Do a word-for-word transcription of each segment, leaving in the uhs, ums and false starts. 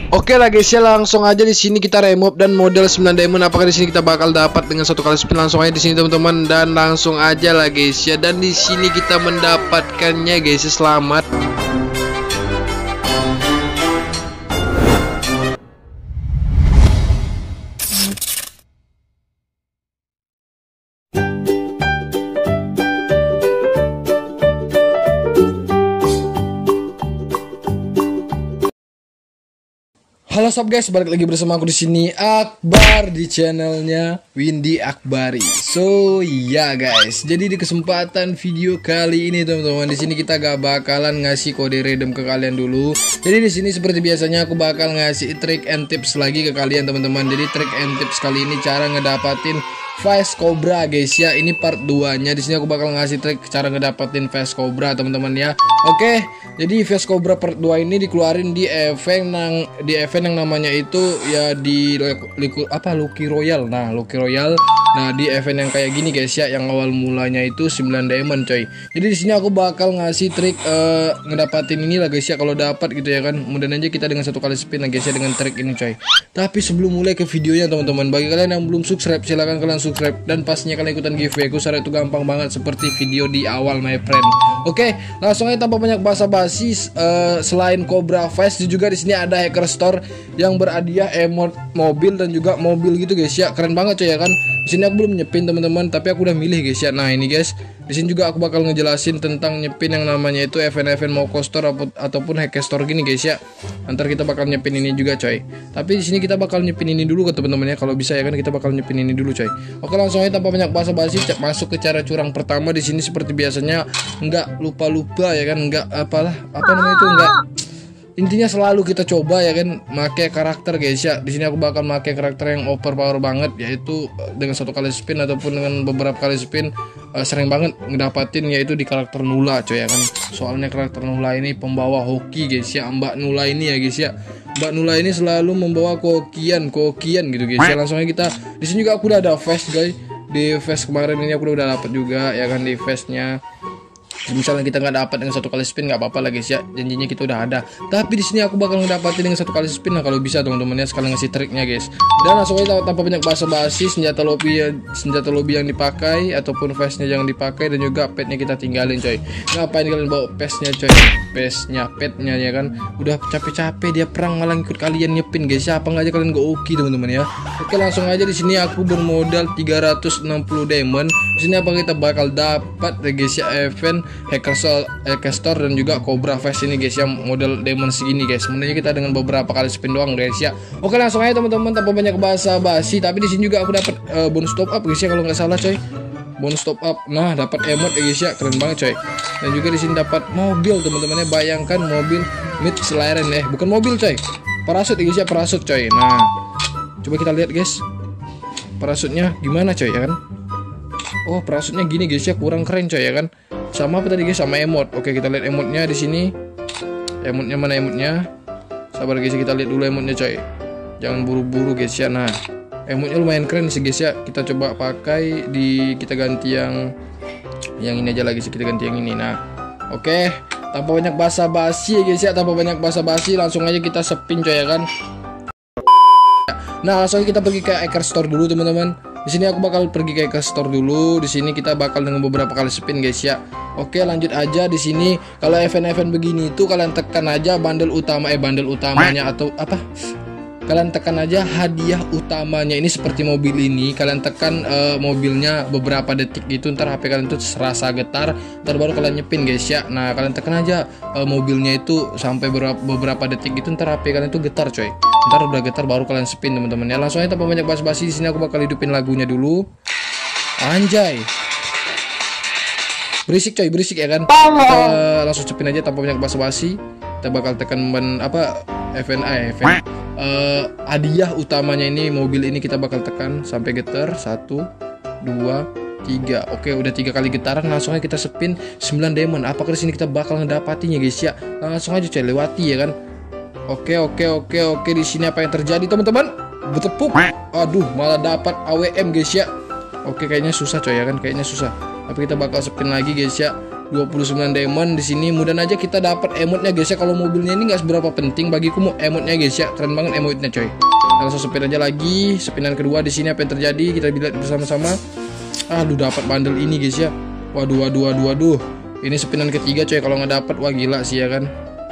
Oke lah guys ya, langsung aja di sini kita remove dan model sembilan diamond. Apakah di sini kita bakal dapat dengan satu kali spin? Langsung aja di sini teman-teman, dan langsung aja lah guys ya. Dan di sini kita mendapatkannya guys ya, selamat. Halo sob guys, balik lagi bersama aku di sini Akbar di channelnya Windy Akbari. So ya guys, jadi di kesempatan video kali ini teman-teman, di sini kita gak bakalan ngasih kode redeem ke kalian dulu. Jadi di sini seperti biasanya aku bakal ngasih trick and tips lagi ke kalian teman-teman. Jadi trick and tips kali ini cara ngedapatin Face Cobra guys ya. Ini part dua nya. Di sini aku bakal ngasih trik cara ngedapetin Face Cobra teman-teman ya. Oke, jadi Face Cobra part dua ini dikeluarin di event yang di event yang namanya itu ya di liku, apa Lucky Royal. Nah, Lucky Royal. Nah, di event yang kayak gini guys ya, yang awal mulanya itu sembilan diamond coy. Jadi di sini aku bakal ngasih trik uh, ngedapatin ini lah guys ya, kalau dapat gitu ya kan. Kemudian aja kita dengan satu kali spin lah guys ya, dengan trik ini coy. Tapi sebelum mulai ke videonya teman-teman, bagi kalian yang belum subscribe silahkan kalian subscribe, dan pastinya kalian ikutan giveaway aku. Syarat itu gampang banget seperti video di awal my friend. Oke, langsung aja tanpa banyak basa-basi. Uh, selain Cobra Face juga di sini ada Hacker Store yang berhadiah emote mobil dan juga mobil gitu guys ya. Keren banget coy ya kan. Di sini aku belum nyepin teman-teman, tapi aku udah milih guys ya. Nah, ini guys. Di sini juga aku bakal ngejelasin tentang nyepin yang namanya itu event-event Moko Store ataupun Hacker Store gini guys ya. Ntar kita bakal nyepin ini juga coy. Tapi di sini kita bakal nyepin ini dulu ke teman-teman ya. Kalau bisa ya kan, kita bakal nyepin ini dulu coy. Oke, langsung aja tanpa banyak basa-basi masuk ke cara curang pertama. Di sini seperti biasanya nggak lupa-lupa ya kan, nggak apalah apa namanya itu nggak, intinya selalu kita coba ya kan make karakter guys ya. Di sini aku bakal make karakter yang overpower banget, yaitu dengan satu kali spin ataupun dengan beberapa kali spin uh, sering banget ngedapatin, yaitu di karakter Nula coy ya kan. Soalnya karakter Nula ini pembawa hoki guys ya. Mbak Nula ini ya guys ya, Mbak Nula ini selalu membawa kokian kokian gitu guys ya. Langsung aja kita, di sini juga aku udah ada face guys. Di face kemarin ini aku udah dapat juga ya kan, di face nya. Misalnya kita nggak dapat dengan satu kali spin nggak apa-apa lah guys ya, janjinya kita udah ada. Tapi di sini aku bakal ngedapatin dengan satu kali spin lah kalau bisa teman-teman ya, sekalian ngasih triknya guys. Dan langsung aja tanpa banyak basa-basi, senjata lobby senjata lobby yang dipakai ataupun face-nya yang dipakai, dan juga pet-nya kita tinggalin coy. Ngapain kalian bawa face-nya coy? Face-nya, pet-nya ya kan. Udah capek-capek dia perang malah ikut kalian nyepin guys ya. Apa nggak aja kalian go oke teman-teman ya. Oke, langsung aja di sini aku bermodal tiga ratus enam puluh diamond. Di sini apa kita bakal dapat guys ya, event Hacker Store dan juga Cobra Face ini guys ya, model diamond segini guys. Sebenarnya kita dengan beberapa kali spin doang guys ya. Oke, langsung aja teman-teman tanpa banyak basa-basi. Tapi di sini juga aku dapat uh, bonus top up guys ya, kalau nggak salah coy. Bonus top up. Nah, dapat emote ya guys ya, keren banget coy. Dan juga di sini dapat mobil teman-teman ya. Bayangkan mobil mid selaren ya, bukan mobil coy. Parasut ya guys ya, parasut coy. Nah, coba kita lihat guys. Parasutnya gimana coy ya kan? Oh, parasutnya gini guys ya, kurang keren coy ya kan. Sama apa tadi guys, sama emote. Oke, kita lihat emotenya di sini. Emotnya mana emotnya? Sabar guys, kita lihat dulu emotnya coy. Jangan buru-buru guys ya. Nah, emotnya lumayan keren sih guys ya. Kita coba pakai di, kita ganti yang yang ini aja lagi sih, kita ganti yang ini. Nah, oke, tanpa banyak basa-basi ya guys ya, tanpa banyak basa-basi langsung aja kita spin coy ya kan. Nah, langsung kita pergi ke Hacker Store dulu teman-teman. Di sini aku bakal pergi ke Hacker Store dulu. Di sini kita bakal dengan beberapa kali spin guys ya. Oke, lanjut aja. Di sini kalau event-event begini itu kalian tekan aja bundle utama eh bundle utamanya atau apa? Kalian tekan aja hadiah utamanya. Ini seperti mobil ini, kalian tekan uh, mobilnya beberapa detik gitu, ntar H P kalian tuh serasa getar, ntar baru kalian nyepin guys ya. Nah, kalian tekan aja uh, mobilnya itu sampai beberapa, beberapa detik gitu, ntar H P kalian tuh getar coy. Ntar udah getar baru kalian spin teman-teman ya. Langsung aja tanpa banyak basa-basi, di sini aku bakal hidupin lagunya dulu. Anjay. Berisik coy, berisik ya kan. Kita langsung cepin aja tanpa banyak basa-basi. Kita bakal tekan ben, apa event A event uh, hadiah utamanya ini, mobil ini kita bakal tekan sampai getar. Satu, dua, tiga. Oke, udah tiga kali getaran. Langsung aja kita spin sembilan diamond. Apakah di sini kita bakal ngedapatinya guys ya? Langsung aja coy, lewati ya kan. Oke, oke, oke, oke. Di sini apa yang terjadi teman-teman? Bertepuk. Aduh, malah dapat A W M guys ya. Oke, kayaknya susah coy ya kan, kayaknya susah. Tapi kita bakal spin lagi guys ya. dua puluh sembilan diamond di sini. Mudah aja kita dapat emotnya guys ya. Kalau mobilnya ini nggak seberapa penting bagiku, mau emotnya guys ya. Keren banget emotnya coy. Langsung spin aja lagi. Spinan kedua di sini apa yang terjadi kita lihat bersama-sama. Aduh, dapat bundle ini guys ya. Waduh waduh waduh waduh. Ini spinan ketiga coy, kalau nggak dapat wah gila sih ya kan.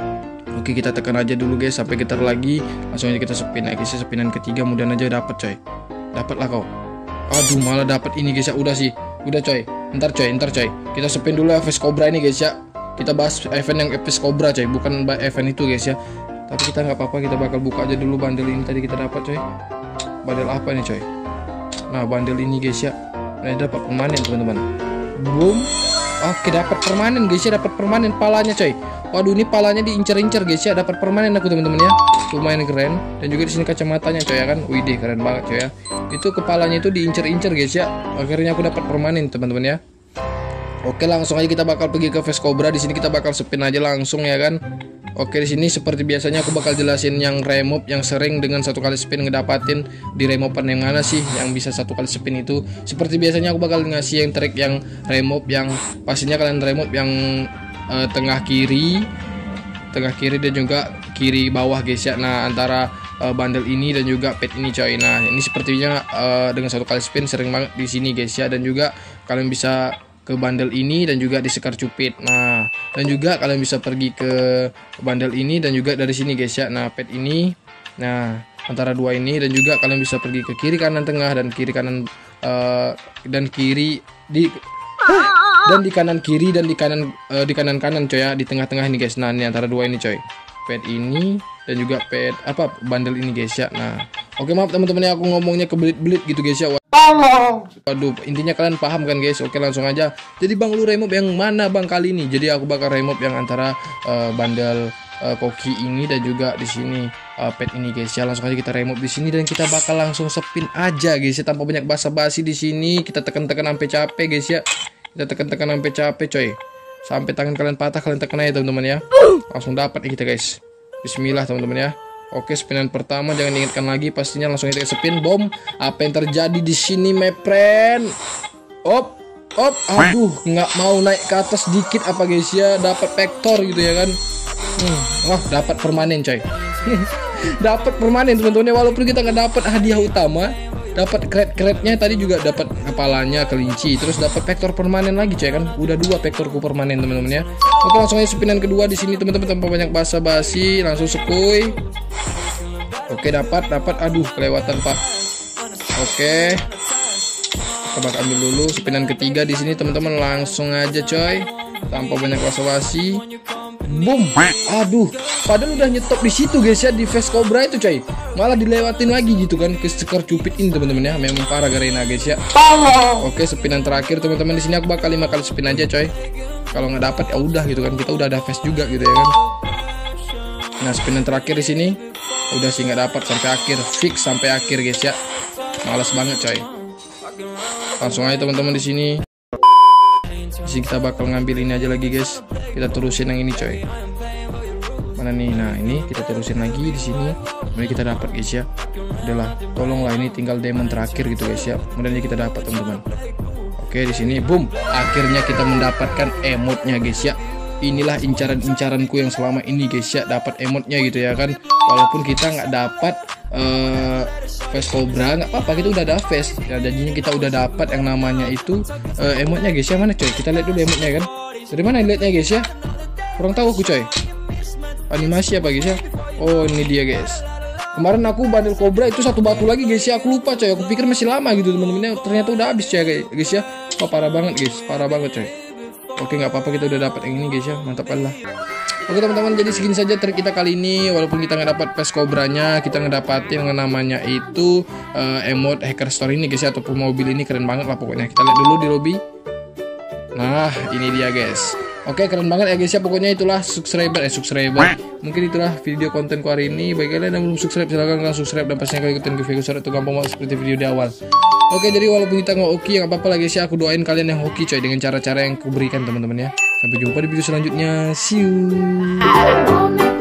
Oke, kita tekan aja dulu guys sampai getar lagi. Langsung aja kita spin guys ya. Spinan ketiga mudah aja dapat coy. Dapatlah kau. Aduh, malah dapat ini guys ya. Udah sih. Udah coy. Ntar coy, ntar coy. Kita spin dulu F S Cobra ini guys ya. Kita bahas event yang F S Cobra coy, bukan event itu guys ya. Tapi kita nggak apa-apa, kita bakal buka aja dulu bundle ini tadi kita dapat coy. Bundle apa ini coy? Nah, bundle ini guys ya. Nah, dapat permanen teman-teman. Boom. Oke, dapat permanen guys ya, dapat permanen palanya coy. Waduh, ini palanya diincer-incer guys ya, dapat permanen aku teman-teman ya. Lumayan keren. Dan juga di sini kacamatanya coy ya kan. Widih, keren banget coy ya. Itu kepalanya itu diincer-incer guys ya. Akhirnya aku dapat permanen teman-teman ya. Oke, langsung aja kita bakal pergi ke F S Cobra. Di sini kita bakal spin aja langsung ya kan. Oke, di sini seperti biasanya aku bakal jelasin yang remove yang sering dengan satu kali spin ngedapatin di remove yang mana sih yang bisa satu kali spin itu. Seperti biasanya aku bakal ngasih yang trik yang remove yang pastinya kalian remove yang uh, tengah kiri, tengah kiri dan juga kiri bawah guys ya. Nah, antara uh, bundle ini dan juga pet ini coy. Nah, ini sepertinya uh, dengan satu kali spin sering banget di sini guys ya. Dan juga kalian bisa ke bundle ini dan juga di Sekar Cupid. Nah, dan juga kalian bisa pergi ke bundle ini dan juga dari sini guys ya. Nah, pet ini. Nah, antara dua ini dan juga kalian bisa pergi ke kiri kanan tengah dan kiri kanan uh, dan kiri di uh, dan di kanan kiri dan di kanan uh, di kanan kanan coy ya, di tengah-tengah ini guys. Nah, ini antara dua ini coy. Pet ini dan juga pet apa bundle ini guys ya. Nah, oke, maaf teman-teman ya aku ngomongnya kebelit-belit gitu guys ya. Waduh, intinya kalian paham kan guys. Oke, langsung aja. Jadi bang, lu remove yang mana bang kali ini? Jadi aku bakal remove yang antara uh, bundle uh, koki ini dan juga di sini uh, pet ini guys ya. Langsung aja kita remove di sini dan kita bakal langsung spin aja guys ya, tanpa banyak basa-basi di sini. Kita tekan-tekan sampai capek guys ya. Kita tekan-tekan sampai capek coy. Sampai tangan kalian patah kalian tekan aja teman-teman ya. Langsung dapat nih kita guys. Bismillah teman-teman ya. Oke, spinan pertama jangan diingatkan lagi, pastinya langsung kita spin bom. Apa yang terjadi di sini, my friend? Op, op, aduh, nggak mau naik ke atas dikit apa guys ya? Dapat vektor gitu ya kan? Hmm, wah, dapat permanen coy. Dapat permanen teman-teman ya, walaupun kita nggak dapat hadiah utama, dapat kret-kretnya tadi juga dapat kepalanya kelinci, terus dapat vektor permanen lagi coy kan. Udah dua vektorku permanen teman-teman ya. Oke, langsung aja spinan kedua di sini teman-teman tanpa banyak basa-basi, langsung sekui. Oke, dapat dapat aduh kelewatan Pak. Oke. Kita bakal ambil dulu spinan ketiga di sini teman-teman, langsung aja coy. Tanpa banyak basa-basi. Boom. Aduh, padahal udah nyetop di situ guys ya, di F S Cobra itu coy. Malah dilewatin lagi gitu kan ke Sekar Cupid ini teman-teman ya. Memang parah Garena guys ya. Oke, spinan terakhir teman-teman di sini aku bakal lima kali spin aja coy. Kalau nggak dapat ya udah gitu kan, kita udah ada face juga gitu ya kan. Nah, spinan terakhir di sini udah sih nggak dapat sampai akhir, fix sampai akhir guys ya. Males banget coy. Langsung aja teman-teman di sini. Di sini kita bakal ngambil ini aja lagi guys. Kita terusin yang ini coy. Mana nih? Nah, ini kita terusin lagi di sini. Kemudian kita dapat guys ya. Udahlah, tolonglah ini tinggal diamond terakhir gitu guys ya. Kemudian kita dapat teman-teman. Oke, di sini boom. Akhirnya kita mendapatkan emotnya guys ya. Inilah incaran-incaranku yang selama ini guys ya, dapat emotnya gitu ya kan. Walaupun kita nggak dapat uh, face Cobra, nggak apa-apa, kita udah ada face ya, jadinya kita udah dapat yang namanya itu uh, emotnya guys ya. Mana coy, kita lihat dulu emotnya kan. Dari mana lihatnya guys ya, kurang tahu aku coy. Animasi apa guys ya. Oh, ini dia guys. Kemarin aku bundle Cobra itu satu batu lagi guys ya, aku lupa coy. Aku pikir masih lama gitu temen-temennya, ternyata udah habis coy guys ya. Oh, parah banget guys, parah banget coy. Oke, nggak apa-apa, kita udah dapat yang ini guys ya, mantap Allah. Oke teman-teman, jadi segini saja trik kita kali ini. Walaupun kita nggak dapat face Cobranya, kita ngedapatin yang namanya itu uh, emote hacker store ini guys ya, ataupun mobil ini keren banget lah pokoknya. Kita lihat dulu di lobby. Nah, ini dia guys. Oke, keren banget ya guys ya, pokoknya itulah subscriber eh subscriber. Mungkin itulah video kontenku hari ini. Bagi kalian yang belum subscribe, silahkan kalian subscribe dan pastinya kalian ikutin giveaway besar itu gampang banget seperti video di awal. Oke, jadi walaupun kita nggak hoki, nggak apa-apa lah guys ya, aku doain kalian yang hoki coy dengan cara-cara yang aku berikan teman-teman ya. Sampai jumpa di video selanjutnya. See you.